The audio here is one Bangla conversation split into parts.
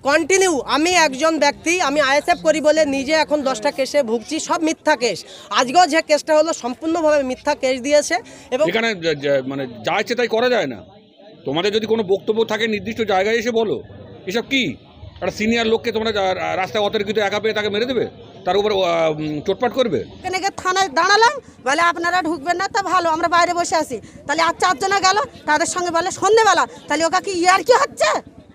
কন্টিনিউ আমি একজন ব্যক্তি, আমি আইএসএফ করি বলে নিজে এখন 10টা কেসে ভুগছি, সব মিথ্যা কেস। আজকেও যে কেসটা হলো সম্পূর্ণভাবে মিথ্যা কেস দিয়েছে। এবং এখানে মানে যা ইচ্ছে তাই করা যায় না। তোমাদের যদি কোনো বক্তব্য থাকে নির্দিষ্ট জায়গায় এসে বলো। এসব কি একটা সিনিয়র লোককে তোমরা রাস্তায় অতর্কিত একা পেয়ে তাকে মেরে দেবে, তার উপর চোটপাট করবে। এখানে থানায় দাঁড়ালাম, বলে আপনারা ঢুকবেন না, তা ভালো আমরা বাইরে বসে আছি। তাহলে আর 4 জনা গেল, তাদের সঙ্গে বলে সন্ধ্যেবেলা, তাহলে ওকা কি ইয়ার কি হচ্ছে?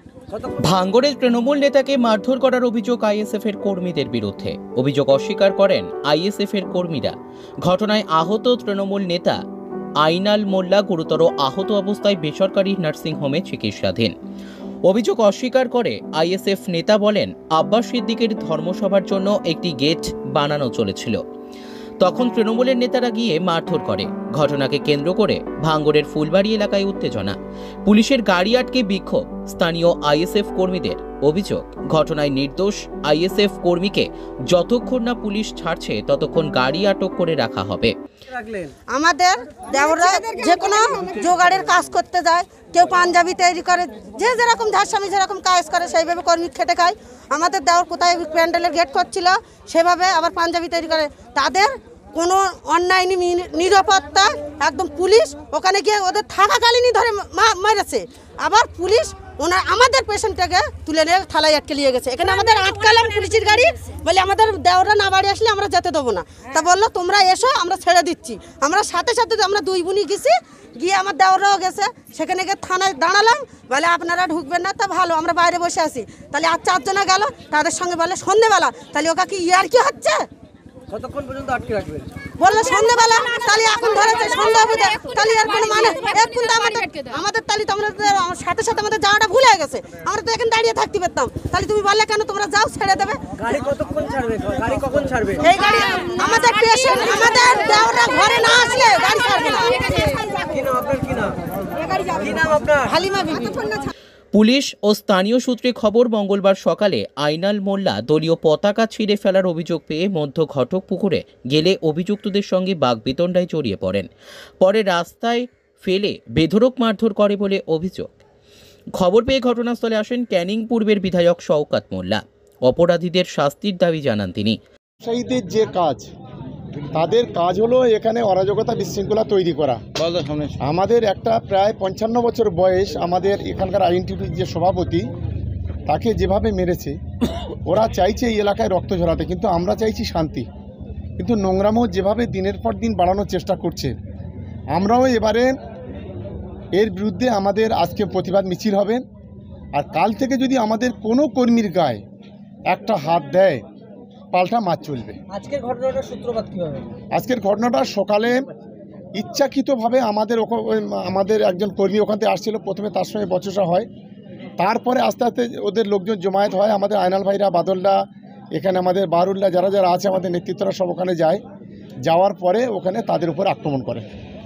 ভাঙ্গড়ের তৃণমূল নেতাকে মারধর করার অভিযোগ আইএসএফ এর কর্মীদের বিরুদ্ধে। অভিযোগ অস্বীকার করেন আইএসএফ এর কর্মীরা। ঘটনায় আহত তৃণমূল নেতা আইনাল মোল্লা গুরুতর আহত অবস্থায় বেসরকারি নার্সিংহোমে চিকিৎসাধীন। অভিযোগ অস্বীকার করে আইএসএফ নেতা বলেন, আব্বাস সিদ্দিকের ধর্মসভার জন্য একটি গেট বানানো চলেছিল, তখন তৃণমূলের নেতারা গিয়ে মারধর করে। ঘটনাকে কেন্দ্র করে ভাঙ্গড়ের ফুলবাড়ি এলাকায় উত্তেজনা, পুলিশের গাড়ি আটকে বিক্ষোভ স্থানীয় আইএসএফ কর্মীদের। অভিযোগ, ঘটনায় নির্দোষ আইএসএফ কর্মীকে যতক্ষণ না পুলিশ ছাড়ছে ততক্ষণ গাড়ি আটক করে রাখা হবে। আমাদের দেওরা যে কোনো জোগাড়ের কাজ করতে যায়, কেউ পাঞ্জাবি তৈরি করে, যে যেরকম যার স্বামী যেরকম কাজ করে সেইভাবে কর্মী খেটে খায়। আমাদের দেওয়ার কোথায় প্যান্ডেলের গেট করছিল সেভাবে আবার পাঞ্জাবি তৈরি করে। তাদের কোনো অন্যায় নিরাপত্তা, একদম পুলিশ ওখানে গিয়ে ওদের থাকাকালীনই ধরে মেরেছে। আবার পুলিশ আমাদের পেশেন্টটাকে তুলে নিয়ে থালায় আটকে নিয়ে গেছে। এখানে আমাদের আটকালাম পুলিশের গাড়ি, বলে আমাদের দেওরা না বাড়ি আসলে আমরা যেতে দেবো না। তা বললো তোমরা এসো, আমরা ছেড়ে দিচ্ছি। আমরা সাথে সাথে আমরা 2 বোনই গেছি, গিয়ে আমার দেওরাও গেছে। সেখানে গিয়ে থানায় দাঁড়ালাম, বলে আপনারা ঢুকবেন না, তা ভালো আমরা বাইরে বসে আছি। তাহলে আর 4 জনা গেল, তাদের সঙ্গে বলে সন্ধ্যেবেলা, তাহলে ওকা কি ইয়ার কি হচ্ছে? কতক্ষণ পর্যন্ত আটকে রাখবেন? বললো সন্ধ্যেবেলা, তাহলে এখন ধরেছে সন্ধ্যা হবে, তাহলে আর কোনো মানে এখন তো আমাদের তাহলে তো আমরা সাথে সাথে আমাদের যাওয়াটা ভুল হয়ে গেছে। আমরা তো এখানে দাঁড়িয়ে থাকতে পারতাম। তাহলে তুমি বললে কেন তোমরা যাও, ছেড়ে দেবে। গাড়ি কতক্ষণ ছাড়বে? গাড়ি কখন ছাড়বে? এই গাড়ি আমাদের পেশেন্ট, আমাদের দেওরা ঘরে না আসলে গাড়ি ছাড়বে না। কি নাম আপনার? কি নাম আপনার? হালিমা বিবি। পুলিশ ও স্থানীয় সূত্রে খবর, মঙ্গলবার সকালে আইনাল মোল্লা দলীয় পতাকা ছিঁড়ে ফেলার অভিযোগ পেয়ে মধ্য ঘটকপুকুরে গেলে অভিযুক্তদের সঙ্গে বাগবিতণ্ডায় জড়িয়ে পড়েন। পরে রাস্তায় ফেলে বেধড়ক মারধর করে বলে অভিযোগ। খবর পেয়ে ঘটনাস্থলে আসেন ক্যানিং পূর্বের বিধায়ক শওকত মোল্লা। অপরাধীদের শাস্তির দাবি জানান তিনি। ব্যবসায়ীদের যে কাজ, তাদের কাজ হলো এখানে অরাজকতা বিশৃঙ্খলা তৈরি করা। আমাদের একটা প্রায় 55 বছর বয়স আমাদের এখানকার আইএনটিটির যে সভাপতি, তাকে যেভাবে মেরেছে, ওরা চাইছে এই এলাকায় রক্ত ঝরাতে, কিন্তু আমরা চাইছি শান্তি। কিন্তু নোংরামও যেভাবে দিনের পর দিন বাড়ানোর চেষ্টা করছে, আমরাও এবারে এর বিরুদ্ধে আমাদের আজকে প্রতিবাদ মিছিল হবে। আর কাল থেকে যদি আমাদের কোনো কর্মীর গায়ে একটা হাত দেয়, পাল্টা মাছ চলবে। আজকের ঘটনাটার সূত্রপাত কিভাবে? আজকের ঘটনাটা সকালে ইচ্ছাকৃতভাবে আমাদের একজন কর্মী ওখান থেকে আসছিল। প্রথমে তার সঙ্গে বচসা হয়, তারপরে আস্তে আস্তে ওদের লোকজন জমায়েত হয়। আমাদের আয়নাল ভাইরা, বাদলরা, এখানে আমাদের বারুল্লাহ, যারা যারা আছে আমাদের নেতৃত্বরা সব ওখানে যায়। যাওয়ার পরে ওখানে তাদের উপর আক্রমণ করে।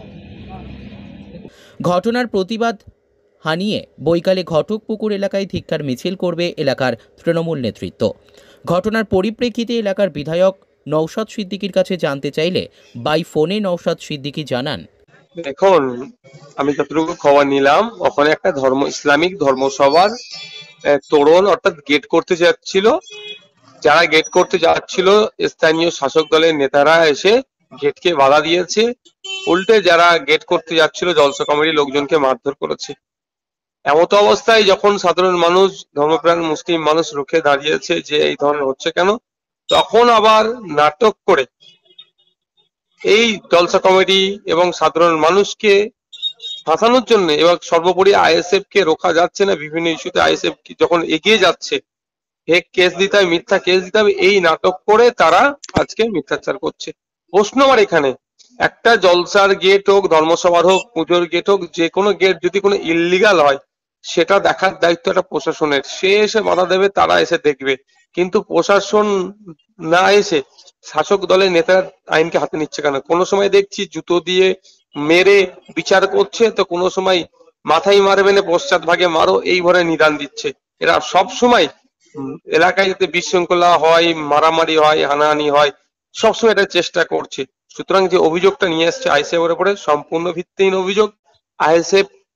ঘটনার প্রতিবাদ হানিয়ে বৈকালে ঘটকপুকুর এলাকায় ধিক্কার মিছিল করবে এলাকার তৃণমূল নেতৃত্ব। ঘটনার পরিপ্রেক্ষিতে এলাকার বিধায়ক নওশাদ সিদ্দিকীর কাছে জানতে চাইলে বাই ফোনে নওশাদ সিদ্দিকী জানান, এখন আমি যতটুকু খবর নিলাম, ওখানে একটা ইসলামিক ধর্মসভার তোরণ অর্থাৎ গেট করতে যাচ্ছিল। যারা গেট করতে যাচ্ছিল স্থানীয় শাসক দলের নেতারা এসে গেটকে বাধা দিয়েছে। উল্টে যারা গেট করতে যাচ্ছিল জলসা কমিটির লোকজনকে মারধর করেছে। এমতো অবস্থায় যখন সাধারণ মানুষ, ধর্মপ্রাণ মুসলিম মানুষ রুখে দাঁড়িয়েছে যে এই ধরনের হচ্ছে কেন, তখন আবার নাটক করে এই জলসা কমিটি এবং সাধারণ মানুষকে ফাঁসানোর জন্য, এবং সর্বোপরি আইএসএফ কে রোখা যাচ্ছে না। বিভিন্ন ইস্যুতে আইএসএফ যখন এগিয়ে যাচ্ছে, ফেক কেস দিতে হবে, মিথ্যা কেস দিতে হবে, এই নাটক করে তারা আজকে মিথ্যাচার করছে। প্রশ্ন আমার এখানে, একটা জলসার গেট হোক, ধর্মসভার হোক, পুজোর গেট হোক, যে কোনো গেট যদি কোনো ইললিগাল হয়, সেটা দেখার দায়িত্ব একটা প্রশাসনের। সে এসে বাধা দেবে, তারা এসে দেখবে। কিন্তু প্রশাসন না এসে শাসক দলের নেতার আইনকে হাতে নিচ্ছে কেন? কোনো সময় দেখছি জুতো দিয়ে মেরে বিচার করছে, তো কোনো সময় মাথায় মারবে না, পশ্চাৎ ভাগে মারো, এই ভরে নিদান দিচ্ছে। এরা সব সময় এলাকায় যাতে বিশৃঙ্খলা হয়, মারামারি হয়, হানাহানি হয়, সবসময় এটা চেষ্টা করছে। সুতরাং যে অভিযোগটা নিয়ে এসছে আইএসএফ এর উপরে, সম্পূর্ণ ভিত্তিহীন অভিযোগ। আইএসএফ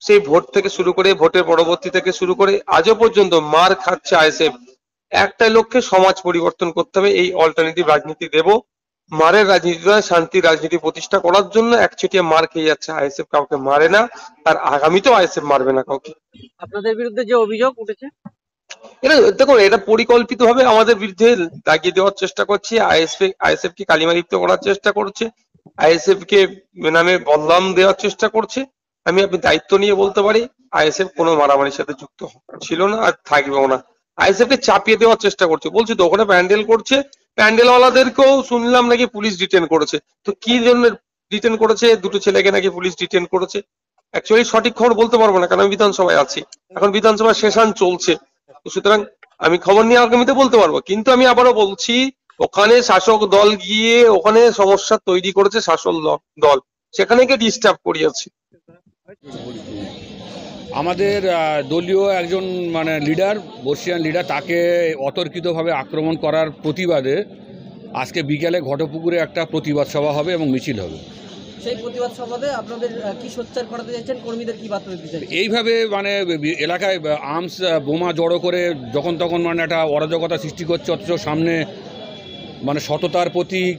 সেই ভোট থেকে শুরু করে ভোটের পরবর্তী থেকে শুরু করে আজও পর্যন্ত মার খাচ্ছে আইএসএফ। একটা লক্ষ্যে সমাজ পরিবর্তন করতে হবে, এই অল্টারনেটিভ রাজনীতি দেব, মারের রাজনীতি নয়, শান্তির রাজনীতি প্রতিষ্ঠা করার জন্য একচেটিয়া মার খেয়ে যাচ্ছে আইএসএফ। কাউকে মারে না, আর আগামীতেও আইএসএফ মারবে না কাউকে। আপনাদের বিরুদ্ধে যে অভিযোগ উঠেছে, এটা দেখুন, এটা পরিকল্পিতভাবে আমাদের বিরুদ্ধে লাগিয়ে দেওয়ার চেষ্টা করছে। আইএসএফ কে কালিমালিপ্ত করার চেষ্টা করছে, আইএসএফ কে নামে বদনাম দেওয়ার চেষ্টা করছে। আমি আপনি দায়িত্ব নিয়ে বলতে পারি, আইএসএফ কোনো মারামারির সাথে যুক্ত ছিল না আর থাকবেও না। আইএসএফ কে চাপিয়ে দেওয়ার চেষ্টা করছে, বলছি তো ওখানে প্যান্ডেল করছে, প্যান্ডেলওয়ালাদেরকেও শুনলাম নাকি পুলিশ ডিটেন করেছে। তো কি জন্য ডিটেন করেছে? দুটো ছেলেকে নাকি পুলিশ ডিটেন করেছে। অ্যাকচুয়ালি সঠিক খবর বলতে পারবো না, কারণ আমি বিধানসভায় আছি, এখন বিধানসভার সেশন চলছে। সুতরাং আমি খবর নিয়ে আগামীতে বলতে পারবো, কিন্তু আমি আবারও বলছি, ওখানে শাসক দল গিয়ে ওখানে সমস্যা তৈরি করেছে শাসক দল, সেখানে গিয়ে ডিস্টার্ব করিয়েছে। আমাদের দলীয় একজন লিডার, বর্ষিয়ান লিডার, তাকে অতর্কিতভাবে আক্রমণ করার প্রতিবাদে আজকে বিকেলে ঘটপুকুরে একটা প্রতিবাদ সভা হবে এবং মিছিল হবে। সেই প্রতিবাদ সভাতে আপনাদের কি সোচ্চার করাতে চাইছেন, কর্মীদের কি বার্তা দিতে চাইছেন? এইভাবে এলাকায় আর্মস বোমা জড়ো করে যখন তখন একটা অরাজকতা সৃষ্টি করছে, অথচ সামনে সততার প্রতীক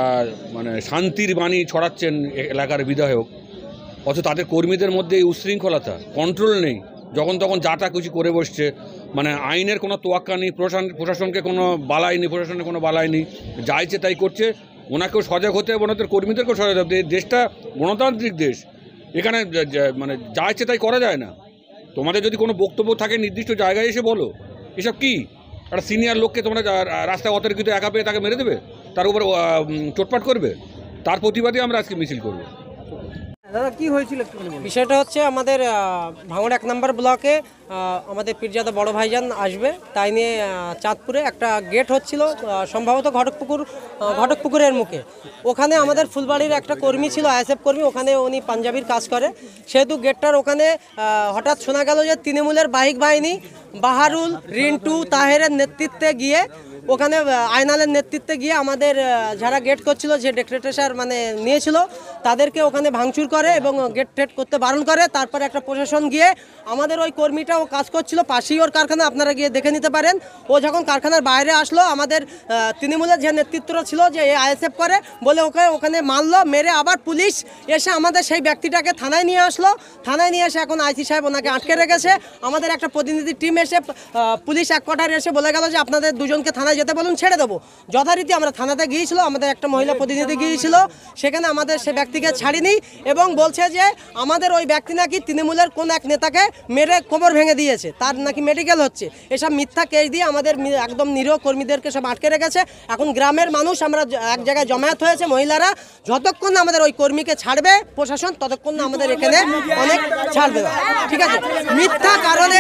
শান্তির বাণী ছড়াচ্ছেন এলাকার বিধায়ক, অথচ তাদের কর্মীদের মধ্যে এই উশৃঙ্খলতা, কন্ট্রোল নেই, যখন তখন যাতা কিছু করে বসছে। আইনের কোনো তোয়াক্কা নেই, প্রশাসনকে কোনো বালাই নেই, প্রশাসনের কোনো বালাই নেই, যা ইচ্ছে তাই করছে। ওনাকেও সজাগ হতে হবে, ওনাদের কর্মীদেরকেও সজাগ হতে হবে। দেশটা গণতান্ত্রিক দেশ, এখানে যা ইচ্ছে তাই করা যায় না। তোমাদের যদি কোনো বক্তব্য থাকে নির্দিষ্ট জায়গায় এসে বলো। এসব কি? একটা সিনিয়র লোককে তোমরা রাস্তায় অতর্কিত একা পেয়ে তাকে মেরে দেবে, তার উপর চোটপাট করবে, তার প্রতিবাদে আমরা আজকে মিছিল করব। দাদা কি হয়েছিল বিষয়টা হচ্ছে, আমাদের ভাঙড় 1 নম্বর ব্লকে আমাদের পীরজাদা বড় ভাইজান আসবে, তাই নিয়ে চাঁদপুরে একটা গেট হচ্ছিল, সম্ভবত ঘটকপুকুরের মুখে। ওখানে আমাদের ফুলবাড়ির একটা কর্মী ছিল, আইএসএফ কর্মী, ওখানে উনি পাঞ্জাবির কাজ করে, সেহেতু গেটটার ওখানে হঠাৎ শোনা গেল যে তৃণমূলের বাহিক বাহিনী বাহারুল, রিন্টু, তাহেরের নেতৃত্বে গিয়ে, ওখানে আইনালের নেতৃত্বে গিয়ে আমাদের যারা গেট করছিল, যে ডেকরেটেশন নিয়েছিল, তাদেরকে ওখানে ভাঙচুর করে এবং গেট টেট করতে বারণ করে। তারপরে একটা প্রশাসন গিয়ে আমাদের ওই কর্মীটাও কাজ করছিল, পাশেই ওর কারখানা, আপনারা গিয়ে দেখে নিতে পারেন। ও যখন কারখানার বাইরে আসলো, আমাদের তৃণমূলের যে নেতৃত্ব ছিল, যে আইএসএফ করে বলে ওখানে মারলো, মেরে আবার পুলিশ এসে আমাদের সেই ব্যক্তিটাকে থানায় নিয়ে আসলো। থানায় নিয়ে এসে এখন আইসি সাহেব ওনাকে আটকে রেখেছে। আমাদের একটা প্রতিনিধি টিম এসে, পুলিশ এক কোয়ার্টারে এসে বলে গেল যে আপনাদের দুজনকে থানায় যেতে বলুন, ছেড়ে দেবো। যথারীতি আমরা থানাতে গিয়েছিল, আমাদের একটা মহিলা প্রতিনিধি গিয়েছিল, সেখানে আমাদের সে ব্যক্তিকে ছাড়িনি এবং বলছে যে আমাদের ওই ব্যক্তি নাকি তৃণমূলের কোন এক নেতাকে মেরে কোমর ভেঙে দিয়েছে, তার নাকি মেডিকেল হচ্ছে। এসব মিথ্যা কেস দিয়ে আমাদের একদম নিরীহ কর্মীদেরকে সব আটকে রেখেছে। এখন গ্রামের মানুষ আমরা এক জায়গায় জমায়েত হয়েছে, মহিলারা, যতক্ষণ না আমাদের ওই কর্মীকে ছাড়বে প্রশাসন, ততক্ষণ না আমাদের এখানে অনেক ছাড়বে। ঠিক আছে, মিথ্যা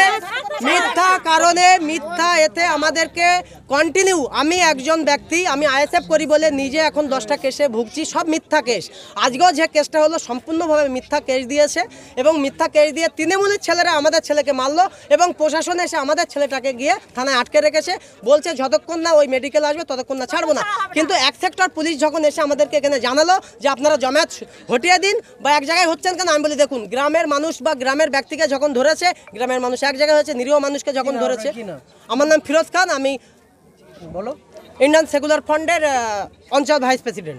কারণে মিথ্যা এতে আমাদেরকে কন্টিনিউ। আমি একজন ব্যক্তি, আমি আইএসএফ করি বলে নিজে এখন 10টা কেসে ভুগছি, সব মিথ্যা কেস। আজকেও যে কেসটা হলো সম্পূর্ণভাবে মিথ্যা কেস দিয়েছে এবং মিথ্যা কেস দিয়ে তৃণমূলের ছেলেরা আমাদের ছেলেকে মারলো এবং প্রশাসন এসে আমাদের ছেলেটাকে গিয়ে থানায় আটকে রেখেছে। বলছে যতক্ষণ না ওই মেডিকেল আসবে ততক্ষণ না ছাড়বো না। কিন্তু এক সেক্টর পুলিশ যখন এসে আমাদেরকে এখানে জানালো যে আপনারা জমায়েত হটিয়ে দিন বা এক জায়গায় হচ্ছেন কেন, আমি বলি দেখুন, গ্রামের মানুষ বা গ্রামের ব্যক্তিকে যখন ধরেছে, গ্রামের মানুষ এক জায়গায় হয়েছে, নিরীহ মানুষকে যখন ধরেছে। আমার নাম ফিরোজ খান, আমি ইন্ডিয়ান সেকুলার ফ্রন্টের অঞ্চল ভাইস প্রেসিডেন্ট।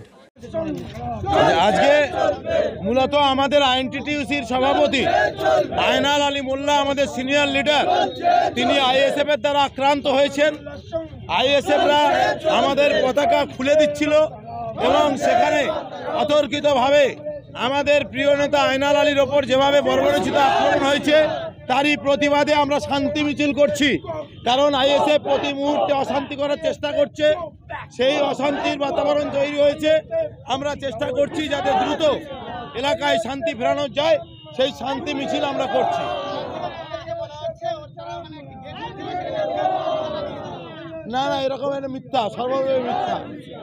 আজকে মূলত আমাদের আইএনটিটিউসির সভাপতি আয়নাল আলী মোল্লা, আমাদের সিনিয়র লিডার, তিনি আইএসএফ এর দ্বারা আক্রান্ত হয়েছেন। আইএসএফরা আমাদের পতাকা খুলে দিচ্ছিল এবং সেখানে অতর্কিতভাবে আমাদের প্রিয় নেতা আয়নাল আলীর ওপর যেভাবে বর্বরোচিত আক্রমণ হয়েছে, তারই প্রতিবাদে আমরা শান্তি মিছিল করছি। কারণ আইএসএফ প্রতি মুহূর্তে অশান্তি করার চেষ্টা করছে, সেই অশান্তির বাতাবরণ তৈরি হয়েছে। আমরা চেষ্টা করছি যাতে দ্রুত এলাকায় শান্তি ফেরানো যায়, সেই শান্তি মিছিল আমরা করছি। না না, এরকম একটা মিথ্যা, সর্বভাবে মিথ্যা,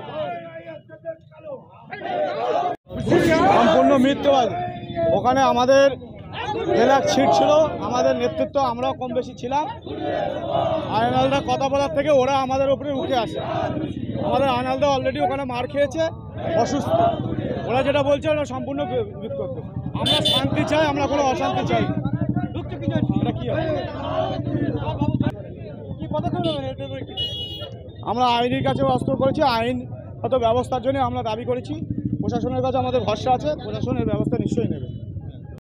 সম্পূর্ণ মিথ্যাবাদী। ওখানে আমাদের ব্ল্যাক সিট ছিল, আমাদের নেতৃত্ব আমরাও কম বেশি ছিলাম। আয়নালদা কথা বলার থেকে ওরা আমাদের উপরে উঠে আসে। আমাদের আয়নালদা অলরেডি ওখানে মার খেয়েছে, অসুস্থ। ওরা যেটা বলছে ওরা সম্পূর্ণ বিক্ষুব্ধ। আমরা শান্তি চাই, আমরা কোনো অশান্তি চাই। এটা কি হবে? আমরা আইনের কাছে অস্ত্র করেছি, আইনগত ব্যবস্থার জন্য আমরা দাবি করেছি। প্রশাসনের কাছে আমাদের ভরসা আছে, প্রশাসনের ব্যবস্থা নিশ্চয়ই নেবে।